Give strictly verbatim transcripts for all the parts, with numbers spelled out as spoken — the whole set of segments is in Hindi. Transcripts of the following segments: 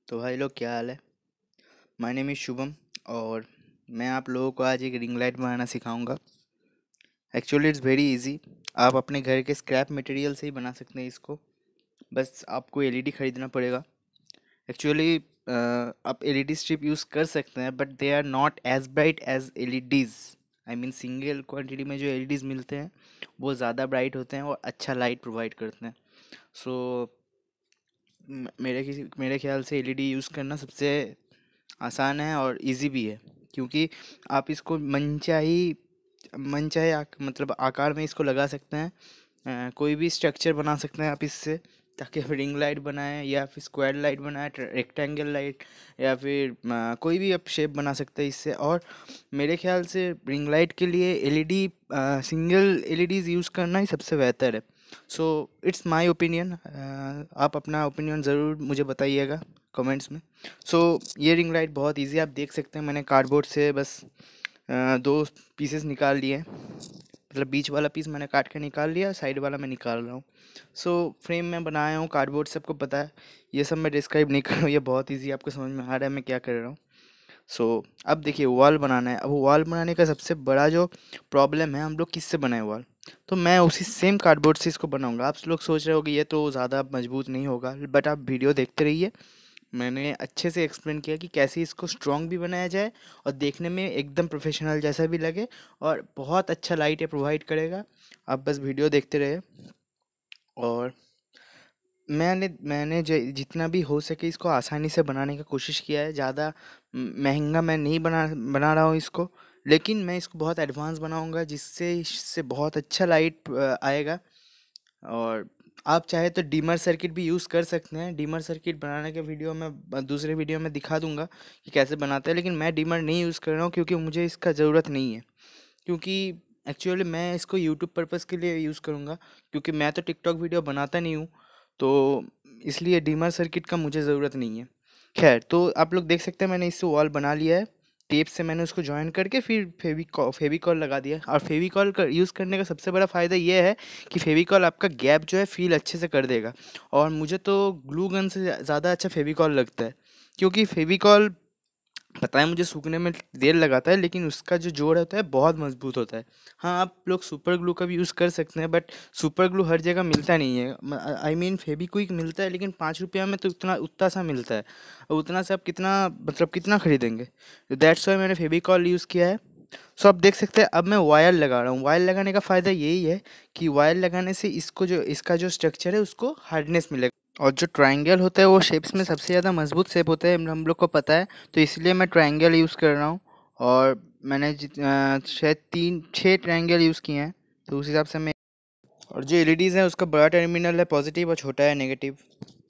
तो भाई लोग, क्या हाल है। My name is Shubham. और मैं आप लोगों को आज एक रिंग लाइट बनाना सिखाऊंगा। Actually it's very easy. आप अपने घर के स्क्रैप मटेरियल से ही बना सकते हैं इसको। बस आपको एलईडी खरीदना पड़ेगा। एक्चुअली आप एलईडी स्ट्रिप यूज़ कर सकते हैं, but they are not as bright as LEDs. I mean single quantity में जो एलईडीज़ मिलते हैं वो ज़्यादा ब्राइट होते हैं और अच्छा लाइट प्रोवाइड करते हैं। सो मेरे किसी मेरे ख्याल से एलईडी यूज़ करना सबसे आसान है और इजी भी है, क्योंकि आप इसको मनचाही मनचाहे आक, मतलब आकार में इसको लगा सकते हैं। अ, कोई भी स्ट्रक्चर बना सकते हैं आप इससे, ताकि आप रिंग लाइट बनाएं या फिर स्क्वायर लाइट बनाएं, रेक्टेंगल लाइट, या फिर अ, कोई भी आप शेप बना सकते हैं इससे। और मेरे ख्याल से रिंग लाइट के लिए एलईडी, सिंगल एलईडीज यूज़ करना ही सबसे बेहतर है। So it's my opinion. आप अपना ओपिनियन ज़रूर मुझे बताइएगा कमेंट्स में। सो ये रिंग लाइट बहुत इजी, आप देख सकते हैं मैंने कार्डबोर्ड से बस अ, दो पीसेस निकाल लिए। मतलब बीच वाला पीस मैंने काट के निकाल लिया, साइड वाला मैं निकाल रहा हूँ। सो फ्रेम में बनाया हूँ कार्डबोर्ड, सबको पता है। ये सब मैं डिस्क्राइब नहीं कर रहा हूँ, ये बहुत इजी, आपको समझ में आ रहा है मैं क्या कर रहा हूँ। सो अब देखिए, वॉल बनाना है। अब वॉल बनाने का सबसे बड़ा जो प्रॉब्लम है, हम लोग किससे बनाए वॉल। तो मैं उसी सेम कार्डबोर्ड से इसको बनाऊंगा। आप लोग सोच रहे हो कि ये तो ज़्यादा मजबूत नहीं होगा, बट आप वीडियो देखते रहिए। मैंने अच्छे से एक्सप्लेन किया कि कैसे इसको स्ट्रॉन्ग भी बनाया जाए और देखने में एकदम प्रोफेशनल जैसा भी लगे, और बहुत अच्छा लाइट ये प्रोवाइड करेगा। आप बस वीडियो देखते रहे। और मैंने मैंने ज- जितना भी हो सके इसको आसानी से बनाने का कोशिश किया है। ज़्यादा म- महंगा मैं नहीं बना बना रहा हूँ इसको, लेकिन मैं इसको बहुत एडवांस बनाऊंगा, जिससे इससे बहुत अच्छा लाइट आएगा। और आप चाहे तो डीमर सर्किट भी यूज़ कर सकते हैं। डीमर सर्किट बनाने के वीडियो में ब- दूसरे वीडियो में दिखा दूंगा कि कैसे बनाते हैं, लेकिन मैं डीमर नहीं यूज़ कर रहा हूँ क्योंकि मुझे इसका ज़रूरत नहीं है। क्योंकि एक्चुअली मैं इसको यूट्यूब पर्पज़ के लिए यूज़ करूँगा, क्योंकि मैं तो टिकटॉक वीडियो बनाता नहीं हूँ। तो इसलिए डीमर सर्किट का मुझे ज़रूरत नहीं है। खैर, तो आप लोग देख सकते हैं मैंने इससे वॉल बना लिया है। टेप से मैंने उसको जॉइन करके फिर फेविकॉल फेविकॉल लगा दिया। और फेविकॉल का यूज़ करने का सबसे बड़ा फ़ायदा ये है कि फेविकॉल आपका गैप जो है फील अच्छे से कर देगा। और मुझे तो ग्लू गन से ज़्यादा अच्छा फेविकॉल लगता है, क्योंकि फेविकॉल, पता है मुझे सूखने में देर लगाता है, लेकिन उसका जो जोड़ होता है बहुत मजबूत होता है। हाँ, आप लोग सुपर ग्लू का भी यूज़ कर सकते हैं, बट सुपर ग्लू हर जगह मिलता नहीं है। आई मीन फेविक्विक मिलता है, लेकिन पाँच रुपया में तो उतना उतना सा मिलता है। और उतना से आप कितना, मतलब कितना खरीदेंगे। दैट्स वाई मैंने फेविकॉल यूज़ किया है। सो आप देख सकते हैं, अब मैं वायर लगा रहा हूँ। वायर लगाने का फ़ायदा यही है कि वायर लगाने से इसको जो इसका जो स्ट्रक्चर है उसको हार्डनेस मिलेगा। और जो ट्रायंगल होता है वो शेप्स में सबसे ज़्यादा मजबूत शेप होता है, हम हम लोग को पता है। तो इसलिए मैं ट्रायंगल यूज़ कर रहा हूँ। और मैंने जित अ, शायद तीन छः ट्रायंगल यूज़ किए हैं। तो उस हिसाब से मैं, और जो एलईडीज़ हैं उसका बड़ा टर्मिनल है पॉजिटिव और छोटा है नेगेटिव।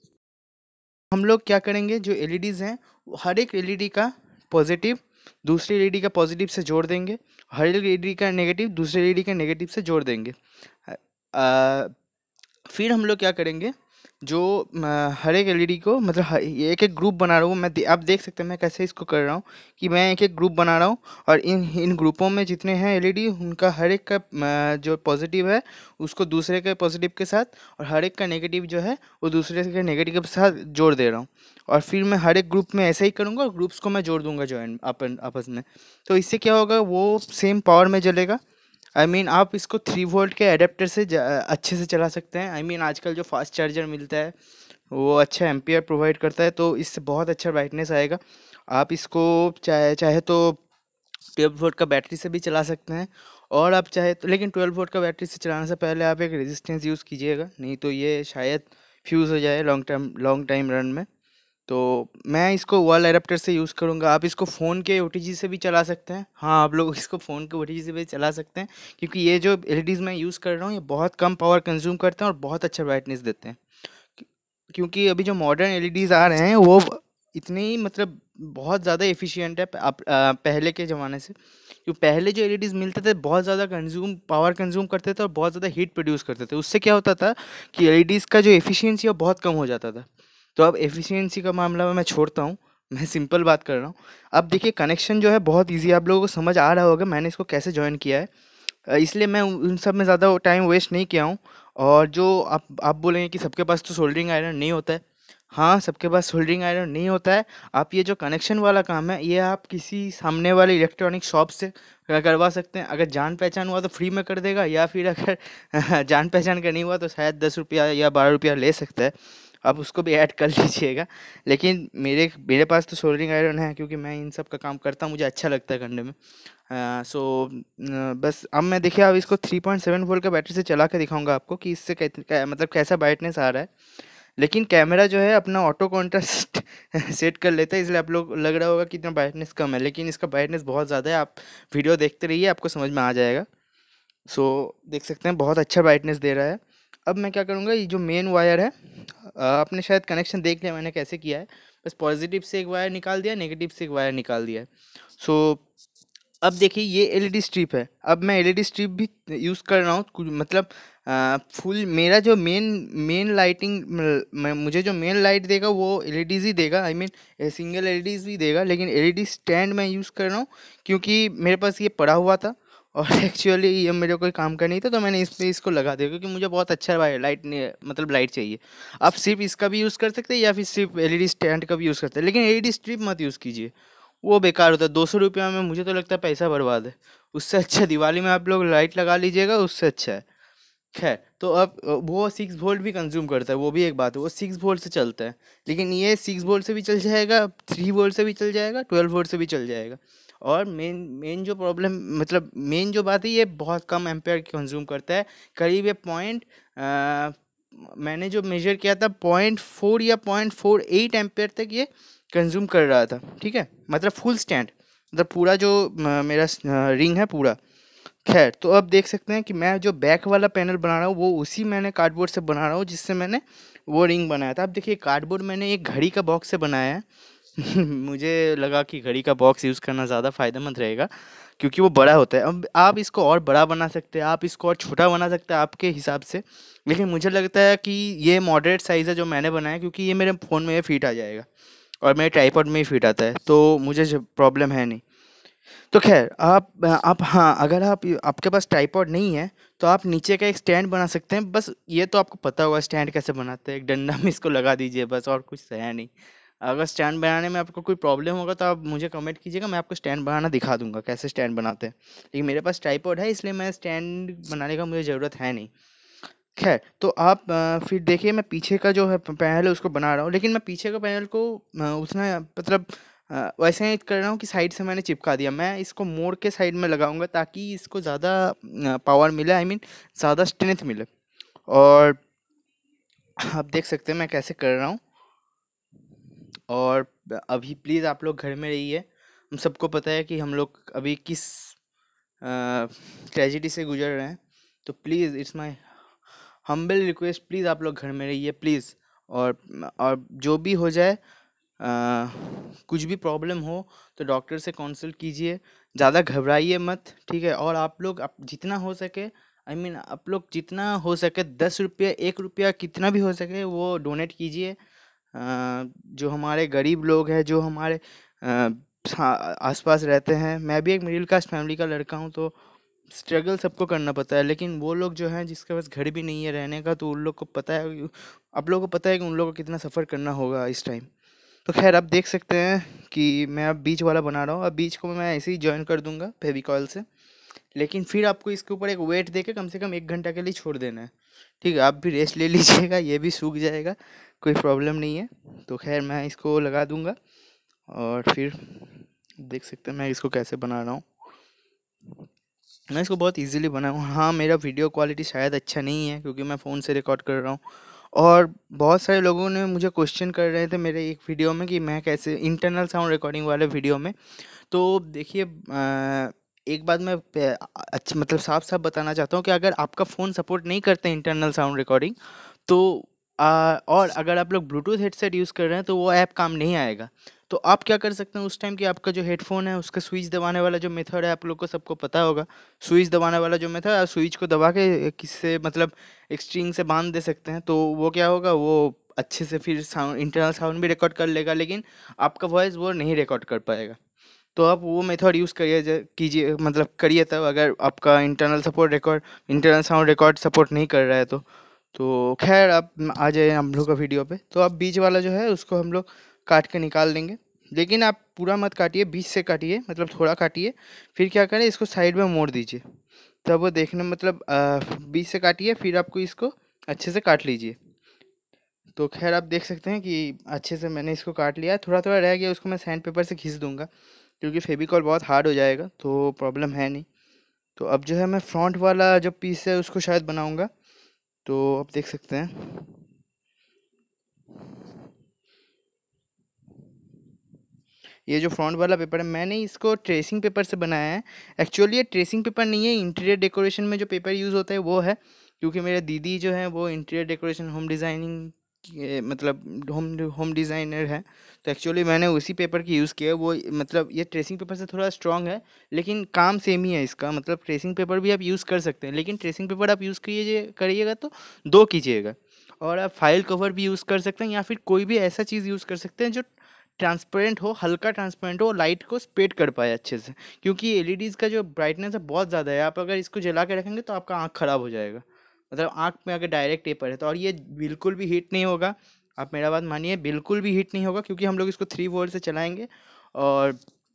हम लोग क्या करेंगे, जो एलईडीज़ हैं वो हर एक एलईडी का पॉजिटिव दूसरी एलईडी का पॉजिटिव से जोड़ देंगे। हर एक एलईडी का नेगेटिव दूसरे एलईडी का नेगेटिव से जोड़ देंगे। अ, अ, फिर हम लोग क्या करेंगे, जो म, हर एक एलईडी को, मतलब ह- ये एक एक ग्रुप बना रहा हूँ मैं। दे- आप देख सकते हैं मैं कैसे इसको कर रहा हूँ, कि मैं एक एक ग्रुप बना रहा हूँ। और इन इन ग्रुपों में जितने हैं एलईडी, उनका हर एक का म, जो पॉजिटिव है उसको दूसरे के पॉजिटिव के साथ, और हर एक का नेगेटिव जो है वो दूसरे के नेगेटिव के साथ जोड़ दे रहा हूँ। और फिर मैं हर एक ग्रुप में ऐसे ही करूँगा, और ग्रुप्स को मैं जोड़ दूंगा जॉइन अपन आपस में। तो इससे क्या होगा, वो सेम पावर में जलेगा। आई I मीन mean, आप इसको थ्री वोल्ट के एडेप्टर से ज- अच्छे से चला सकते हैं। आई I मीन mean, आजकल जो फास्ट चार्जर मिलता है वो अच्छा एम्पियर प्रोवाइड करता है, तो इससे बहुत अच्छा ब्राइटनेस आएगा। आप इसको चाहे चाहे तो ट्वेल्व वोल्ट का बैटरी से भी चला सकते हैं। और आप चाहे तो, लेकिन ट्वेल्व वोल्ट का बैटरी से चलाने से पहले आप एक रेजिस्टेंस यूज़ कीजिएगा, नहीं तो ये शायद फ्यूज़ हो जाए long term long time run में। तो मैं इसको वॉल एडाप्टर से यूज़ करूँगा। आप इसको फ़ोन के ओटीजी से भी चला सकते हैं। हाँ, आप लोग इसको फ़ोन के ओटीजी से भी चला सकते हैं, क्योंकि ये जो एलईडीज़ मैं यूज़ कर रहा हूँ ये बहुत कम पावर कंज्यूम करते हैं और बहुत अच्छा ब्राइटनेस देते हैं। क्यों- क्योंकि अभी जो मॉडर्न एलईडीज़ आ रहे हैं वो इतने ही, मतलब बहुत ज़्यादा एफिशिएंट है प- आप अ, पहले के ज़माने से। जो पहले जो एलईडीज़ मिलते थे बहुत ज़्यादा कंज्यूम पावर कंज्यूम करते थे और बहुत ज़्यादा हीट प्रोड्यूस करते थे। उससे क्या होता था कि एलईडीज़ का जो एफिशिएंसी है वो बहुत कम हो जाता था। तो अब एफिशिएंसी का मामला में मैं छोड़ता हूँ, मैं सिंपल बात कर रहा हूँ। अब देखिए, कनेक्शन जो है बहुत ईज़ी, आप लोगों को समझ आ रहा होगा मैंने इसको कैसे जॉइन किया है। अ, इसलिए मैं उन उन सब में ज़्यादा टाइम वेस्ट नहीं किया हूँ। और जो आप आप बोलेंगे कि सबके पास तो सोल्डरिंग आयरन नहीं होता है, हाँ, सबके पास सोल्डरिंग आयरन नहीं होता है। आप ये जो कनेक्शन वाला काम है, ये आप किसी सामने वाले इलेक्ट्रॉनिक शॉप से क करवा सकते हैं। अगर जान-पहचान हुआ तो फ्री में कर देगा, या फिर अगर जान-पहचान का नहीं हुआ तो शायद दस रुपया या बारह रुपया ले सकता है। आप उसको भी ऐड कर लीजिएगा। लेकिन मेरे मेरे पास तो सोल्डरिंग आयरन है, क्योंकि मैं इन सब का काम करता हूँ, मुझे अच्छा लगता है करने में। अ, सो अ, बस अब मैं देखिए अब इसको थ्री पॉइंट सेवन वोल्ट का बैटरी से चला के दिखाऊँगा आपको कि इससे कैत कै मतलब कैसा ब्राइटनेस आ रहा है। लेकिन कैमरा जो है अपना ऑटो कॉन्ट्रास्ट सेट कर लेता है, इसलिए आप लोग लग रहा होगा कि इतना ब्राइटनेस कम है, लेकिन इसका ब्राइटनेस बहुत ज़्यादा है। आप वीडियो देखते रहिए, आपको समझ में आ जाएगा। सो देख सकते हैं बहुत अच्छा ब्राइटनेस दे रहा है। अब मैं क्या करूँगा, ये जो मेन वायर है, अ, आपने शायद कनेक्शन देख लिया मैंने कैसे किया है। बस पॉजिटिव से एक वायर निकाल दिया, नेगेटिव से एक वायर निकाल दिया है। सो अब देखिए ये एलईडी स्ट्रिप है। अब मैं एलईडी स्ट्रिप भी यूज़ कर रहा हूँ, कुछ मतलब अ, फुल मेरा जो मेन मेन लाइटिंग म मैं मुझे जो मेन लाइट देगा वो एलईडीज़ ही देगा, आई मीन सिंगल एलईडीज़ भी देगा, लेकिन एलईडी स्टैंड मैं यूज़ कर रहा हूँ क्योंकि मेरे पास ये पड़ा हुआ था और एक्चुअली ये मेरे कोई काम का नहीं था, तो मैंने इस पे इसको लगा दिया क्योंकि मुझे बहुत अच्छा वाई लाइट ने मतलब लाइट चाहिए। आप सिर्फ़ इसका भी यूज़ कर सकते हैं या फिर सिर्फ़ एलईडी स्टैंड का भी यूज़ करते हैं, लेकिन एलईडी स्ट्रिप मत यूज़ कीजिए। वो बेकार होता है, दो सौ रुपया में मुझे तो लगता है पैसा बर्बाद है। उससे अच्छा दिवाली में आप लोग लाइट लगा लीजिएगा, उससे अच्छा है। खैर, तो अब अ, वो सिक्स वोल्ट भी कंज़्यूम करता है, वो भी एक बात है, वो सिक्स वोल्ट से चलता है। लेकिन ये सिक्स वोल्ट से भी चल जाएगा, थ्री वोल्ट से भी चल जाएगा, ट्वेल्व वोल्ट से भी चल जाएगा। और मेन मेन जो प्रॉब्लम मतलब मेन जो बात है, ये बहुत कम एम्पेयर कंज़्यूम करता है। करीब ये पॉइंट अ, मैंने जो मेज़र किया था पॉइंट फ़ोर या पॉइंट फ़ोर एट एम्पेयर तक ये कंज़्यूम कर रहा था, ठीक है? मतलब फुल स्टैंड, मतलब पूरा जो म मेरा स अ, रिंग है पूरा। खैर, तो अब देख सकते हैं कि मैं जो बैक वाला पैनल बना रहा हूँ, वो उसी मैंने कार्डबोर्ड से बना रहा हूँ जिससे मैंने वो रिंग बनाया था। अब देखिए कार्डबोर्ड मैंने एक घड़ी का बॉक्स से बनाया है। मुझे लगा कि घड़ी का बॉक्स यूज़ करना ज़्यादा फ़ायदेमंद रहेगा क्योंकि वो बड़ा होता है। अब आप इसको और बड़ा बना सकते हैं, आप इसको और छोटा बना सकते हैं आपके हिसाब से। लेकिन मुझे लगता है कि ये मॉडरेट साइज़ है जो मैंने बनाया, क्योंकि ये मेरे फ़ोन में फिट आ जाएगा और मेरे ट्राइपॉड में ही फिट आता है, तो मुझे ज प्रॉब्लम है नहीं। तो ख़ैर आप आप हाँ, अगर आप आपके पास ट्राइपॉड नहीं है, तो आप नीचे का एक स्टैंड बना सकते हैं। बस ये तो आपको पता होगा स्टैंड कैसे बनाते हैं, एक डंडा में इसको लगा दीजिए बस, और कुछ है नहीं। अगर स्टैंड बनाने में आपको कोई प्रॉब्लम होगा तो आप मुझे कमेंट कीजिएगा, मैं आपको स्टैंड बनाना दिखा दूँगा, कैसे स्टैंड बनाते हैं। लेकिन मेरे पास ट्राइपॉड है, इसलिए मैं स्टैंड बनाने का मुझे ज़रूरत है नहीं। ख़ैर, तो आप अ, फिर देखिए मैं पीछे का जो है प पैनल है उसको बना रहा हूँ, लेकिन मैं पीछे का पैनल को अ, उतना मतलब अ, वैसे ही कर रहा हूँ कि साइड से मैंने चिपका दिया। मैं इसको मोड़ के साइड में लगाऊँगा ताकि इसको ज़्यादा अ, पावर मिले, आई मीन ज़्यादा स्ट्रेंथ मिले। और आप देख सकते हैं मैं कैसे कर रहा हूँ। और अभी प्लीज़ आप लोग घर में रहिए। हम सबको पता है कि हम लोग अभी किस ट्रेजेडी से गुजर रहे हैं, तो please it's my humble request, please आप लोग घर में रहिए प्लीज़। और और जो भी हो जाए, अ, कुछ भी प्रॉब्लम हो तो डॉक्टर से कंसल्ट कीजिए, ज़्यादा घबराइए मत, ठीक है? और आप लोग आप जितना हो सके, आई मीन आप लोग जितना हो सके दस रुपया एक रुपया कितना भी हो सके वो डोनेट कीजिए। अ, जो हमारे गरीब लोग हैं, जो हमारे अ, सा- आसपास रहते हैं। मैं भी एक मिडिल क्लास फैमिली का लड़का हूँ, तो स्ट्रगल सबको करना पड़ता है। लेकिन वो लोग जो हैं जिसके पास घर भी नहीं है रहने का, तो उन लोग को पता है कि- आप लोगों को पता है कि उन लोगों को कितना सफ़र करना होगा इस टाइम। तो खैर आप देख सकते हैं कि मैं अब बीच वाला बना रहा हूँ। अब बीच को मैं ऐसे ही जॉइन कर दूंगा फेविकॉल से, लेकिन फिर आपको इसके ऊपर एक वेट देके कम से कम एक घंटा के लिए छोड़ देना है, ठीक है? आप भी रेस्ट ले लीजिएगा, ये भी सूख जाएगा, कोई प्रॉब्लम नहीं है। तो खैर मैं इसको लगा दूंगा और फिर देख सकते हैं मैं इसको कैसे बना रहा हूँ। मैं इसको बहुत इजीली बनाया हूँ। हाँ, मेरा वीडियो क्वालिटी शायद अच्छा नहीं है क्योंकि मैं फ़ोन से रिकॉर्ड कर रहा हूँ। और बहुत सारे लोगों ने मुझे क्वेश्चन कर रहे थे मेरे एक वीडियो में कि मैं कैसे इंटरनल साउंड रिकॉर्डिंग वाले वीडियो में। तो देखिए अ, एक बात मैं पे- अच्छा मतलब साफ साफ बताना चाहता हूँ कि अगर आपका फ़ोन सपोर्ट नहीं करते इंटरनल साउंड रिकॉर्डिंग, तो आ, और अगर आप लोग ब्लूटूथ हेडसेट यूज़ कर रहे हैं तो वो ऐप काम नहीं आएगा। तो आप क्या कर सकते हैं उस टाइम कि आपका जो हेडफोन है उसका स्विच दबाने वाला जो मेथड है आप लोग को सबको पता होगा। स्विच दबाने वाला जो मेथड है, आप स्विच को दबा के किससे मतलब एक स्ट्रिंग से बांध दे सकते हैं, तो वो क्या होगा, वो अच्छे से फिर साउंड इंटरनल साउंड भी रिकॉर्ड कर लेगा, लेकिन आपका वॉइस वो नहीं रिकॉर्ड कर पाएगा। तो आप वो मेथड यूज़ करिए, ज- कीजिए, मतलब करिए तब, अगर आपका internal support record internal sound record support नहीं कर रहा है तो तो खैर अब आ जाए हम लोग का वीडियो पे। तो अब बीच वाला जो है उसको हम लोग काट के निकाल देंगे, लेकिन आप पूरा मत काटिए, बीच से काटिए, मतलब थोड़ा काटिए। फिर क्या करें, इसको साइड में मोड़ दीजिए, तब वो देखने में मतलब आ, बीच से काटिए, फिर आपको इसको अच्छे से काट लीजिए। तो खैर आप देख सकते हैं कि अच्छे से मैंने इसको काट लिया है। थोड़ा थोड़ा रह गया, उसको मैं सैंड पेपर से खींच दूंगा, क्योंकि फेविकॉल बहुत हार्ड हो जाएगा, तो प्रॉब्लम है नहीं। तो अब जो है मैं फ्रंट वाला जो पीस है उसको शायद बनाऊंगा। तो आप देख सकते हैं, ये जो फ्रंट वाला पेपर है मैंने इसको ट्रेसिंग पेपर से बनाया है। एक्चुअली ये ट्रेसिंग पेपर नहीं है, इंटीरियर डेकोरेशन में जो पेपर यूज़ होता है वो है, क्योंकि मेरे दीदी जो है वो इंटीरियर डेकोरेशन होम डिज़ाइनिंग मतलब होम होम डिज़ाइनर है। तो एक्चुअली मैंने उसी पेपर की यूज़ किया है। वो मतलब ये ट्रेसिंग पेपर से थोड़ा स्ट्रॉन्ग है, लेकिन काम सेम ही है इसका। मतलब ट्रेसिंग पेपर भी आप यूज़ कर सकते हैं, लेकिन ट्रेसिंग पेपर आप यूज़ करिए करिएगा तो दो कीजिएगा। और आप फाइल कवर भी यूज़ कर सकते हैं, या फिर कोई भी ऐसा चीज़ यूज़ कर सकते हैं जो ट्रांसपेरेंट हो, हल्का ट्रांसपेरेंट हो, लाइट को स्प्रेड कर पाए अच्छे से। क्योंकि एलईडीज़ का जो ब्राइटनेस है बहुत ज़्यादा है, आप अगर इसको जला के रखेंगे तो आपका आँख ख़राब हो जाएगा। मतलब आँख में अगर डायरेक्ट टेपर है तो, और ये बिल्कुल भी हीट नहीं होगा। आप मेरा बात मानिए, बिल्कुल भी हीट नहीं होगा, क्योंकि हम लोग इसको थ्री वोल्ट से चलाएंगे। और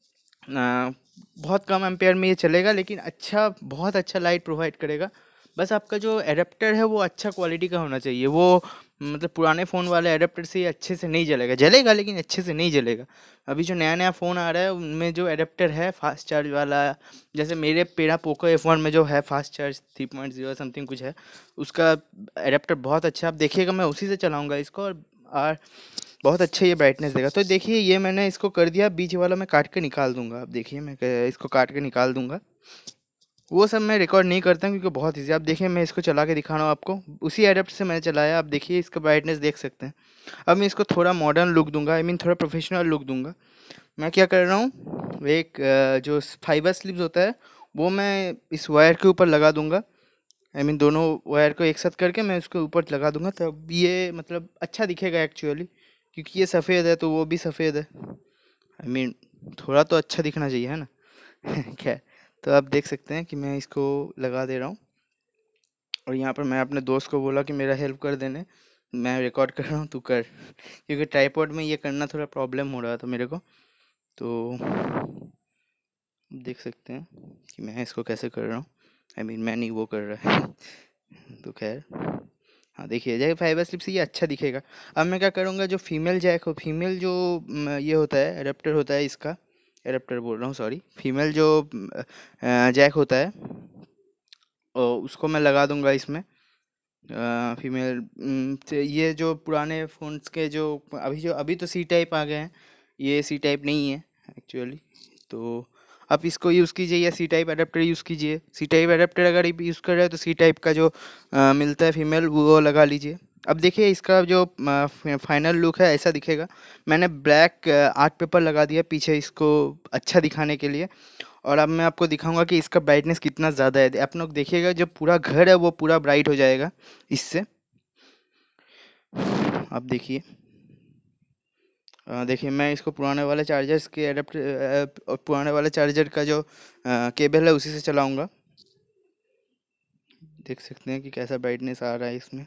अ, बहुत कम एम्पेयर में ये चलेगा, लेकिन अच्छा, बहुत अच्छा लाइट प्रोवाइड करेगा। बस आपका जो एडेप्टर है वो अच्छा क्वालिटी का होना चाहिए। वो मतलब पुराने फ़ोन वाले एडेप्टर से ये अच्छे से नहीं जलेगा, जलेगा लेकिन अच्छे से नहीं जलेगा। अभी जो नया नया फ़ोन आ रहा है उनमें जो एडेप्टर है फास्ट चार्ज वाला, जैसे मेरे पेरा पोको एफ वन में जो है fast charge three point zero something कुछ है, उसका एडेप्टर बहुत अच्छा है। आप देखिएगा, मैं उसी से चलाऊँगा इसको, और, और बहुत अच्छा ये ब्राइटनेस देगा। तो देखिए ये मैंने इसको कर दिया, बीच वाला मैं काट के निकाल दूंगा। अब देखिए मैं क- इसको काट के निकाल दूंगा। वो सब मैं रिकॉर्ड नहीं करता हूँ, क्योंकि बहुत ईजी। आप देखिए मैं इसको चला के दिखा रहा हूँ आपको, उसी एडेप्ट से मैंने चलाया। आप देखिए इसका ब्राइटनेस देख सकते हैं। अब मैं इसको थोड़ा मॉडर्न लुक दूंगा, आई मीन थोड़ा प्रोफेशनल लुक दूंगा। मैं क्या कर रहा हूँ, एक अ, जो फाइबर स्लिप्स होता है वो मैं इस वायर के ऊपर लगा दूंगा। आई मीन दोनों वायर को एक साथ करके मैं उसके ऊपर लगा दूंगा, तब ये मतलब अच्छा दिखेगा एक्चुअली। क्योंकि ये सफ़ेद है तो वो भी सफ़ेद है, आई मीन थोड़ा तो अच्छा दिखना चाहिए, है ना। खैर, तो आप देख सकते हैं कि मैं इसको लगा दे रहा हूँ। और यहाँ पर मैं अपने दोस्त को बोला कि मेरा हेल्प कर देने, मैं रिकॉर्ड कर रहा हूँ तू कर। क्योंकि ट्राइपॉड में ये करना थोड़ा प्रॉब्लम हो रहा था मेरे को। तो देख सकते हैं कि मैं इसको कैसे कर रहा हूँ, आई मीन मैं नहीं, वो कर रहा है। तो खैर, हाँ देखिए जैक फाइबर स्लिप से ये अच्छा दिखेगा। अब मैं क्या करूँगा, जो फीमेल जैक हो, फीमेल जो म, ये होता है एडेप्टर होता है इसका, एडेप्टर बोल रहा हूँ सॉरी, फीमेल जो जैक होता है, और उसको मैं लगा दूंगा इसमें। फीमेल ये जो पुराने फ़ोन्स के जो अभी जो अभी तो सी टाइप आ गए हैं, ये सी टाइप नहीं है एक्चुअली। तो आप इसको यूज़ कीजिए, या सी टाइप अडेप्टर यूज़ कीजिए। सी टाइप अडेप्टर अगर यूज़ कर रहे हो तो सी टाइप का जो अ, मिलता है फीमेल वो लगा लीजिए। अब देखिए इसका जो फाइनल लुक है ऐसा दिखेगा। मैंने ब्लैक आर्ट पेपर लगा दिया पीछे इसको अच्छा दिखाने के लिए। और अब मैं आपको दिखाऊंगा कि इसका ब्राइटनेस कितना ज़्यादा है। आप लोग देखिएगा, जो पूरा घर है वो पूरा ब्राइट हो जाएगा इससे। आप देखिए, अ, देखिए मैं इसको पुराने वाले चार्जर्स के एडेप्टर पुराने वाले चार्जर का जो केबल है उसी से चलाऊंगा। देख सकते हैं कि कैसा ब्राइटनेस आ रहा है इसमें,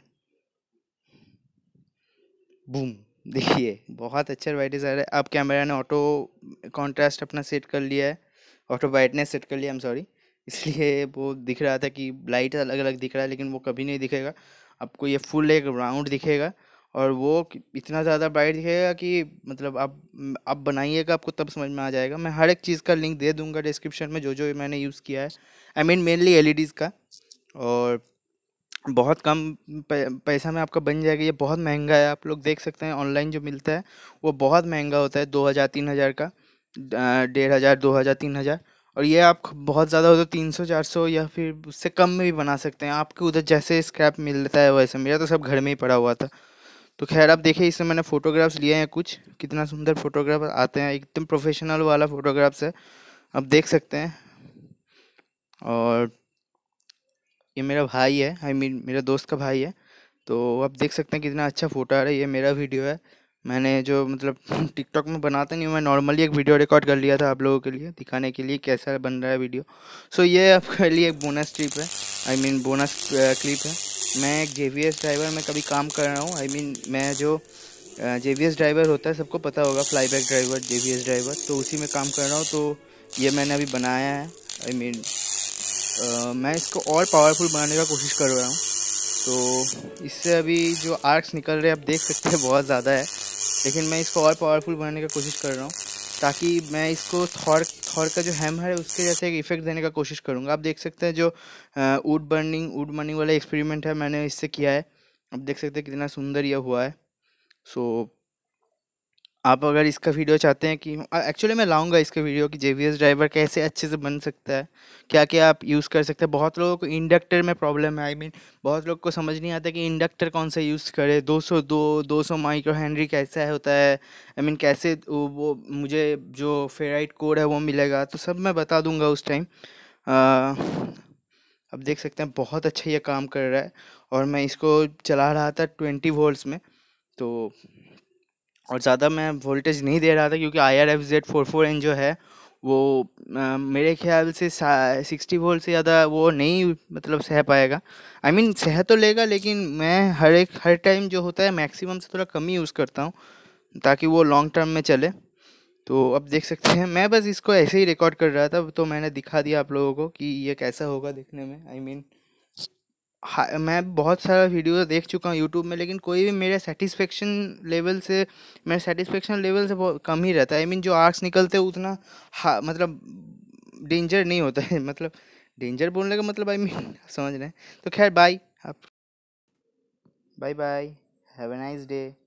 बूम। देखिए बहुत अच्छा ब्राइटनेस आ रहा है। अब कैमरा ने ऑटो कॉन्ट्रास्ट अपना सेट कर लिया है, ऑटो ब्राइटनेस सेट कर लिया, आई एम सॉरी। इसलिए वो दिख रहा था कि लाइट अलग अलग दिख रहा है, लेकिन वो कभी नहीं दिखेगा। आपको ये फुल एक राउंड दिखेगा, और वो कि- इतना ज़्यादा ब्राइट दिखेगा कि मतलब आप आप बनाइएगा, आपको तब समझ में आ जाएगा। मैं हर एक चीज़ का लिंक दे दूंगा डिस्क्रिप्शन में, जो जो मैंने यूज़ किया है, आई मीन मेनली एलईडीज़ का। और बहुत कम पै- पैसा में आपका बन जाएगा। ये बहुत महंगा है, आप लोग देख सकते हैं ऑनलाइन जो मिलता है वो बहुत महंगा होता है, दो हज़ार तीन हज़ार का, अ, डेढ़ हज़ार दो हज़ार तीन हज़ार। और ये आप बहुत ज़्यादा हो तो तीन सौ चार सौ या फिर उससे कम में भी बना सकते हैं। आपके उधर जैसे स्क्रैप मिलता है वैसे, मेरा तो सब घर में ही पड़ा हुआ था। तो खैर आप देखिए, इसमें मैंने फ़ोटोग्राफ्स लिए हैं कुछ, कितना सुंदर फोटोग्राफ आते हैं, एकदम प्रोफेशनल वाला फ़ोटोग्राफ्स है, आप देख सकते हैं। और ये मेरा भाई है, आई मीन मेरा दोस्त का भाई है। तो आप देख सकते हैं कितना अच्छा फ़ोटो आ रहा है। ये मेरा वीडियो है, मैंने जो मतलब टिकटॉक में बनाता नहीं हूँ, मैं नॉर्मली एक वीडियो रिकॉर्ड कर लिया था आप लोगों के लिए दिखाने के लिए कैसा बन रहा है वीडियो। सो ये आपके लिए एक बोनस ट्रिप है, आई मीन बोनस क्लिप है। मैं एक जे वी एस ड्राइवर में कभी काम कर रहा हूँ। आई I मीन mean, मैं जो जे वी एस ड्राइवर होता है सबको पता होगा, fly back driver, J V S driver, तो उसी में काम कर रहा हूँ। तो ये मैंने अभी बनाया है। आई I मीन mean, मैं इसको और पावरफुल बनाने का कोशिश कर रहा हूँ। तो इससे अभी जो आर्क्स निकल रहे हैं आप देख सकते हैं बहुत ज़्यादा है, लेकिन मैं इसको और पावरफुल बनाने का कोशिश कर रहा हूँ, ताकि मैं इसको थॉर थॉर का जो हैमर है उसके जैसे एक इफेक्ट देने का कोशिश करूँगा। आप देख सकते हैं जो वुड बर्निंग वुड बर्निंग वाला एक्सपेरिमेंट है मैंने इससे किया है। आप देख सकते हैं कितना सुंदर यह हुआ है। सो आप अगर इसका वीडियो चाहते हैं कि एक्चुअली मैं लाऊंगा इसका वीडियो कि जे वी एस ड्राइवर कैसे अच्छे से बन सकता है, क्या क्या आप यूज़ कर सकते हैं। बहुत लोगों को इंडक्टर में प्रॉब्लम है। आई I मीन mean, बहुत लोग को समझ नहीं आता कि इंडक्टर कौन सा यूज़ करे, दो सौ दो दो सौ माइक्रो हेनरी कैसा होता है। आई I मीन mean, कैसे वो वो मुझे जो फेराइट कोड है वो मिलेगा, तो सब मैं बता दूंगा उस टाइम। अब देख सकते हैं बहुत अच्छा ये काम कर रहा है, और मैं इसको चला रहा था ट्वेंटी वोल्ट्स में। तो और ज़्यादा मैं वोल्टेज नहीं दे रहा था, क्योंकि I R F Z four four N जो है वो अ, मेरे ख्याल से सिक्सटी वोल्ट से ज़्यादा वो नहीं मतलब सह पाएगा। आई I मीन mean, सह तो लेगा, लेकिन मैं हर एक हर टाइम जो होता है मैक्सिमम से थोड़ा कम ही यूज़ करता हूँ, ताकि वो लॉन्ग टर्म में चले। तो अब देख सकते हैं मैं बस इसको ऐसे ही रिकॉर्ड कर रहा था, तो मैंने दिखा दिया आप लोगों को कि ये कैसा होगा दिखने में। आई I मीन mean, हाँ, मैं बहुत सारा वीडियो देख चुका हूँ यूट्यूब में, लेकिन कोई भी मेरे सेटिस्फेक्शन लेवल से मेरे सेटिस्फेक्शन लेवल से बहुत कम ही रहता है। आई मीन जो आर्ट्स निकलते हैं उतना हाँ मतलब डेंजर नहीं होता है। मतलब डेंजर बोलने का मतलब आई मीन समझ रहे हैं। तो खैर बाय, आप bye bye, have a nice day.